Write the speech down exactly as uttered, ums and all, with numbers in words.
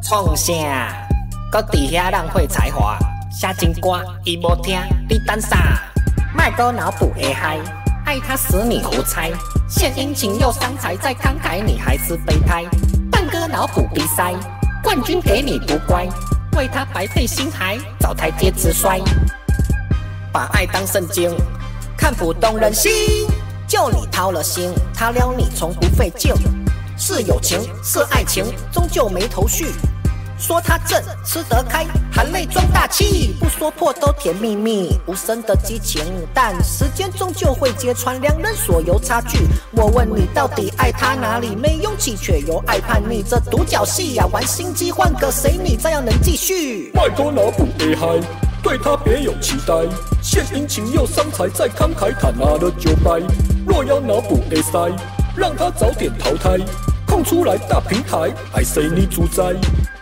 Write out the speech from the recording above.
创啥？搁伫遐浪费才华，写情歌伊无听，你等啥？卖搁脑补 A 嗨，爱他死你胡猜，献殷勤又伤财，再慷慨你还是备胎。办个脑补比赛，冠军给你不乖，为他白费心海，找台阶直摔。把爱当圣经，看不动人心，就你掏了心，他撩你从不费劲。是友情，是爱情，终究没头绪。说他正，吃得开，含泪装大气，不说破都甜蜜蜜，无声的激情，但时间终究会揭穿两人所有差距。我问你到底爱他哪里？没勇气却又爱叛逆，这独角戏呀、啊，玩心机换个谁你这样能继续？ 拜托脑补 A 嗨，对他别有期待，献殷勤又伤财，再慷慨他拿了就掰。若要脑补 A 塞，让他早点淘汰，空出来大平台，爱谁你主宰。